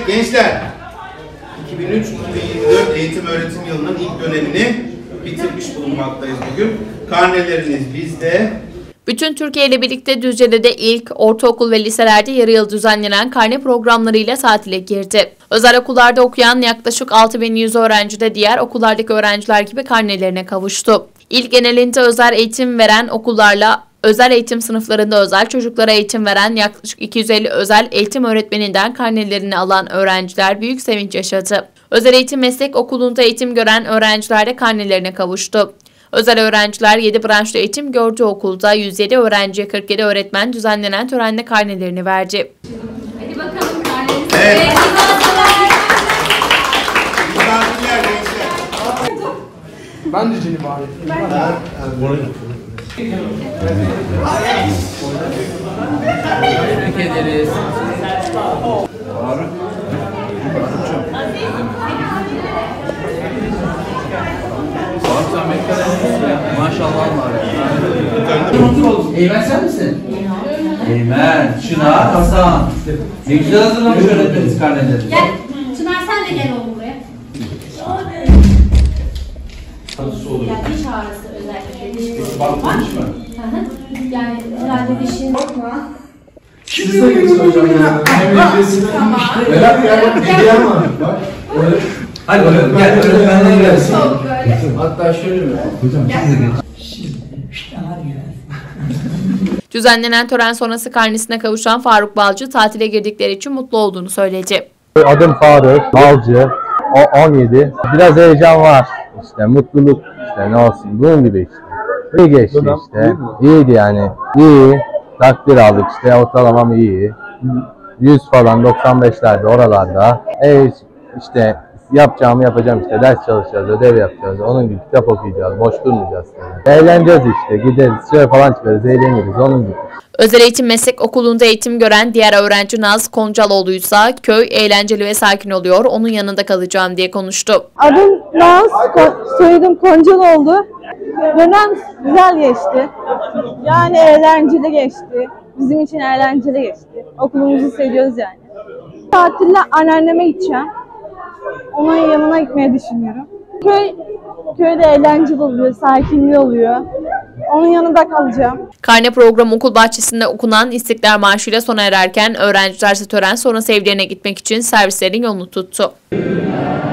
Evet gençler, 2003-2024 eğitim öğretim yılının ilk dönemini bitirmiş bulunmaktayız bugün. Karneleriniz bizde. Bütün Türkiye ile birlikte Düzce'de ilk ortaokul ve liselerde yarı yıl düzenlenen karne programlarıyla tatile girdi. Özel okullarda okuyan yaklaşık 6100 öğrenci de diğer okullardaki öğrenciler gibi karnelerine kavuştu. İl genelinde özel eğitim veren okullarla özel eğitim sınıflarında özel çocuklara eğitim veren yaklaşık 250 özel eğitim öğretmeninden karnelerini alan öğrenciler büyük sevinç yaşadı. Özel eğitim meslek okulunda eğitim gören öğrenciler de karnelerine kavuştu. Özel öğrenciler 7 branşta eğitim gördüğü okulda 107 öğrenciye 47 öğretmen düzenlenen törenle karnelerini verdi. Hadi bakalım karnenizi. Evet. Ben de Cini bari. Tebrik ederiz. Maşallah var. Eymen sen misin? Eymen, Çınar, Hasan. Ne güzel hazırlamış öğretmeniniz karneleri. Gel. Çınar sen de gel oğlum buraya. Ya diş ağrısı özellikle. Diş problemi var. Yani herhalde dişin... Siz de geçin hocam ya. Tamam. Berat ya, hediyem var. Bak. Hadi bakalım gel öğretmenler gelsin. Çok böyle. Hatta şöyle mi? Hocam siz de geçin. Düzenlenen tören sonrası karnesine kavuşan Faruk Balcı tatile girdikleri için mutlu olduğunu söyledi. Adım Faruk Balcı, 17. Biraz heyecan var, işte mutluluk, işte ne olsun, bunun gibi işte. İyi geçti işte, iyiydi yani, iyi, takdir aldık işte, ortalamam iyi. 100 falan, 95'lerde oralarda. İşte yapacağımı yapacağım işte, ders çalışacağız, ödev yapacağız, onun gibi kitap okuyacağız, boş durmayacağız. Yani. Eğleneceğiz işte, gideriz, şöyle falan çıkarız, eğleniriz, onun gibi. Özel Eğitim Meslek Okulu'nda eğitim gören diğer öğrenci Naz Koncaloğlu ise köy eğlenceli ve sakin oluyor, onun yanında kalacağım diye konuştu. Adım Naz, soyadım Koncaloğlu. Dönem güzel geçti. Yani eğlenceli geçti. Bizim için eğlenceli geçti. Okulumuzu seviyoruz yani. Tatilde anneanneme gideceğim. Onun yanına gitmeyi düşünüyorum. Köyde eğlenceli oluyor, sakinliği oluyor. Onun yanında kalacağım. Karne programı okul bahçesinde okunan İstiklal Marşı ile sona ererken öğrenciler ise tören sonrası evlerine gitmek için servislerin yolunu tuttu.